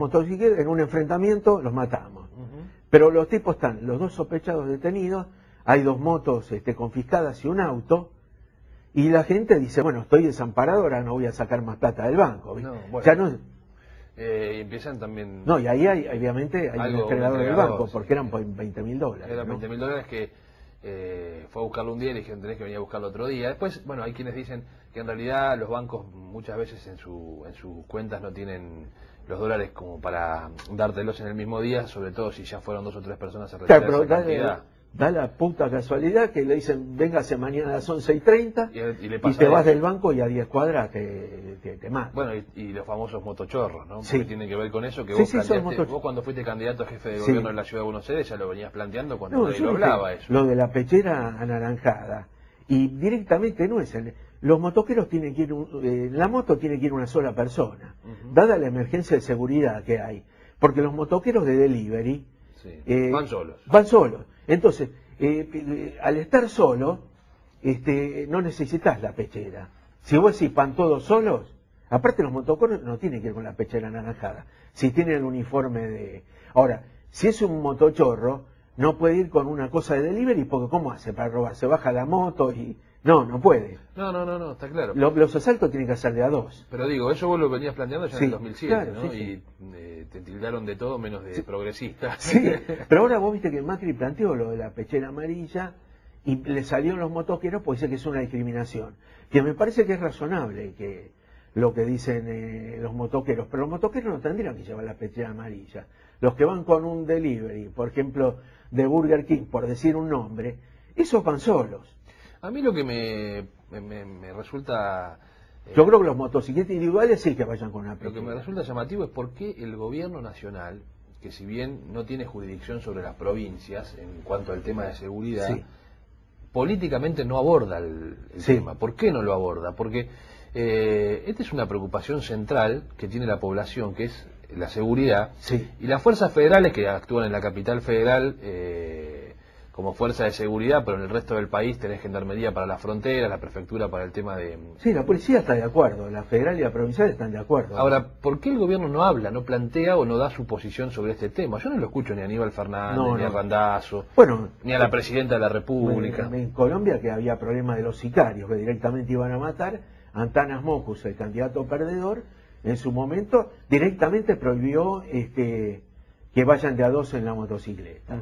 motocicleta, en un enfrentamiento los matamos. Pero los tipos están, los dos sospechados detenidos, hay 2 motos confiscadas y un auto, y la gente dice, bueno, estoy desamparado, ahora no voy a sacar más plata del banco. No, bueno. Ya no... Y empiezan también... No, y ahí hay, obviamente, hay un entregador del banco, sí, porque eran $20.000. Eran ¿no? $20.000 que fue a buscarlo un día y le dijeron tenés que venir a buscarlo otro día. Después, bueno, hay quienes dicen que en realidad los bancos muchas veces en sus cuentas no tienen los dólares como para dártelos en el mismo día, sobre todo si ya fueron 2 o 3 personas a retirar esa cantidad. Da la puta casualidad que le dicen, véngase mañana a las 11:30 y te vas del banco y a 10 cuadras te matan. Bueno, y los famosos motochorros, ¿no? Sí. Porque tienen que ver con eso, que Sí, vos cuando fuiste candidato a jefe de gobierno de la Ciudad de Buenos Aires ya lo venías planteando cuando nadie lo hablaba eso. Lo de la pechera anaranjada, y directamente no es los motoqueros tienen que ir, la moto tiene que ir una sola persona, dada la emergencia de seguridad que hay, porque los motoqueros de delivery van solos. Van solos. Entonces, al estar solo, no necesitas la pechera. Si vos decís van todos solos, aparte los motoqueros no tienen que ir con la pechera anaranjada, si tienen el uniforme de... Ahora, si es un motochorro, no puede ir con una cosa de delivery, porque ¿cómo hace para robar? Se baja la moto y... No puede. No, está claro. Los asaltos tienen que ser de a 2. Pero digo, eso vos lo venías planteando ya en el 2007, claro, ¿no? Sí. Y te tildaron de todo menos de progresista. Sí, pero ahora vos viste que Macri planteó lo de la pechera amarilla y le salieron los motoqueros porque dice que es una discriminación. Que me parece que es razonable que lo que dicen los motoqueros, pero los motoqueros no tendrían que llevar la pechera amarilla. Los que van con un delivery, por ejemplo, de Burger King, por decir un nombre, esos van solos. A mí lo que me resulta... Yo creo que los motocicletas individuales sí que vayan con una pechera. Lo que me resulta llamativo es por qué el gobierno nacional, que si bien no tiene jurisdicción sobre las provincias en cuanto al tema de seguridad, políticamente no aborda el tema. ¿Por qué no lo aborda? Porque esta es una preocupación central que tiene la población, que es la seguridad, y las fuerzas federales que actúan en la capital federal como fuerza de seguridad, pero en el resto del país tenés gendarmería para las fronteras, la prefectura para el tema de... Sí, la policía está de acuerdo, la federal y la provincial están de acuerdo. Ahora, ¿por qué el gobierno no habla, no plantea o no da su posición sobre este tema? Yo no lo escucho ni a Aníbal Fernández, ni a Randazzo, ni a la presidenta de la República. En Colombia que había problemas de los sicarios, que directamente iban a matar, Antanas Mockus, el candidato perdedor, en su momento directamente prohibió que vayan de a 2 en la motocicleta.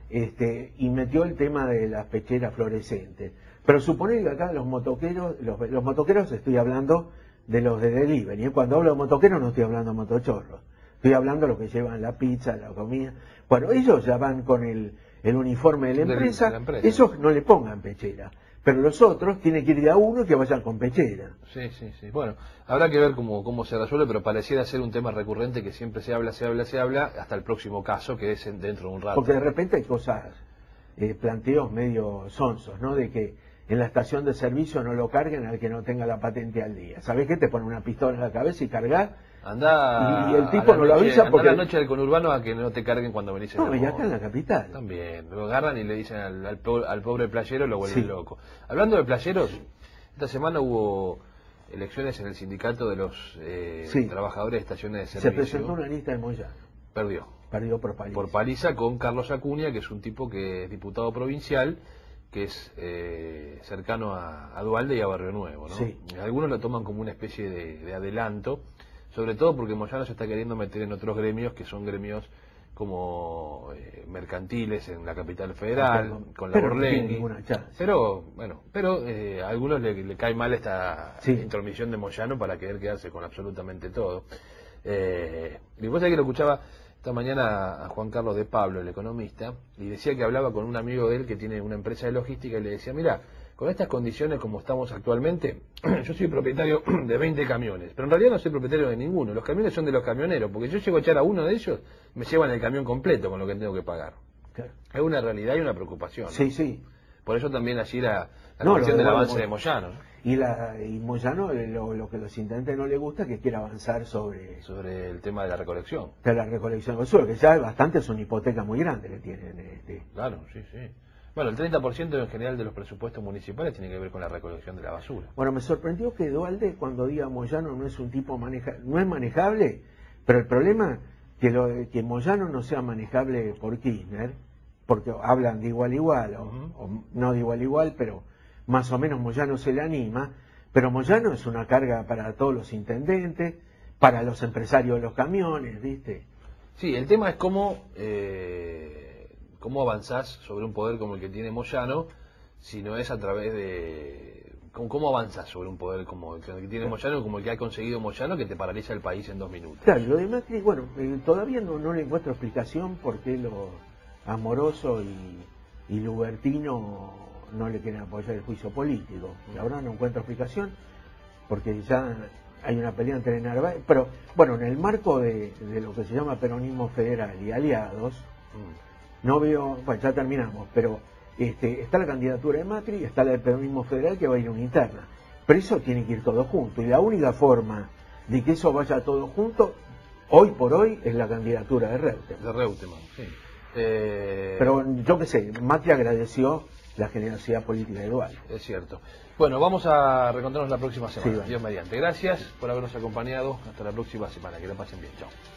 Y metió el tema de las pecheras fluorescentes. Pero supone que acá los motoqueros estoy hablando de los de delivery. Cuando hablo de motoqueros no estoy hablando de motochorros. Estoy hablando de los que llevan la pizza, la comida. Bueno, ellos ya van con el uniforme de la empresa. Esos no le pongan pechera. Pero los otros tienen que ir de a uno y que vayan con pechera. Sí. Bueno, habrá que ver cómo se resuelve, pero pareciera ser un tema recurrente que siempre se habla, hasta el próximo caso, que es dentro de un rato. Porque de repente hay cosas, planteos medio sonsos, ¿no? De que en la estación de servicio no lo carguen al que no tenga la patente al día. ¿Sabés qué? Te ponen una pistola en la cabeza y cargas. Andá y el tipo no lo avisa porque... Andá la noche del conurbano a que no te carguen cuando venís en No, y acá en la capital. También, lo agarran y le dicen al pobre playero, lo vuelven loco. Hablando de playeros, esta semana hubo elecciones en el sindicato de los trabajadores de estaciones de servicio. Se presentó una lista de Moyano. Perdió por paliza. Por paliza con Carlos Acuña, que es un tipo que es diputado provincial, que es cercano a Duhalde y a Barrio Nuevo, ¿no? Algunos lo toman como una especie de adelanto, sobre todo porque Moyano se está queriendo meter en otros gremios que son gremios como mercantiles en la capital federal, con la Borlenghi. Pero a algunos le cae mal esta intromisión de Moyano para querer quedarse con absolutamente todo. Y vos sabés que lo escuchaba esta mañana a Juan Carlos de Pablo, el economista, y decía que hablaba con un amigo de él que tiene una empresa de logística y le decía, mira, con estas condiciones como estamos actualmente, yo soy propietario de 20 camiones, pero en realidad no soy propietario de ninguno. Los camiones son de los camioneros, porque yo llego a echar a uno de ellos, me llevan el camión completo con lo que tengo que pagar. Claro. Es una realidad y una preocupación, ¿no? Por eso también allí la cuestión del avance de Moyano, ¿no? Y Moyano, lo que los intendentes no le gusta es que quiera avanzar sobre el tema de la recolección. De la recolección del suelo, que ya bastante es una hipoteca muy grande que tienen. Claro, sí. Bueno, el 30% en general de los presupuestos municipales tiene que ver con la recolección de la basura. Bueno, me sorprendió que Duhalde, cuando diga Moyano, no es un tipo no es manejable, pero el problema que Moyano no sea manejable por Kirchner, porque hablan de igual a igual, o no de igual a igual, pero más o menos Moyano se le anima, pero Moyano es una carga para todos los intendentes, para los empresarios de los camiones, ¿viste? Sí, el tema es cómo avanzás sobre un poder como el que tiene Moyano, si no es a través de... ¿Cómo avanzas sobre un poder como el que tiene Moyano, como el que ha conseguido Moyano, que te paraliza el país en 2 minutos? Claro, lo de Macri, bueno, todavía no le encuentro explicación por qué lo Amoroso y Lubertino no le quieren apoyar el juicio político. La verdad no encuentro explicación, porque ya hay una pelea entre Narváez, pero bueno, en el marco de lo que se llama peronismo federal y aliados, no veo, bueno, ya terminamos, pero está la candidatura de Macri, está la del peronismo federal que va a ir a una interna, pero eso tiene que ir todo junto, y la única forma de que eso vaya todo junto, hoy por hoy, es la candidatura de Reutemann. De Reutemann, sí. Pero yo qué sé, Macri agradeció la generosidad política de Dualde. Es cierto. Bueno, vamos a reencontrarnos la próxima semana, Sí, Dios mediante. Gracias por habernos acompañado. Hasta la próxima semana. Que la pasen bien. Chao.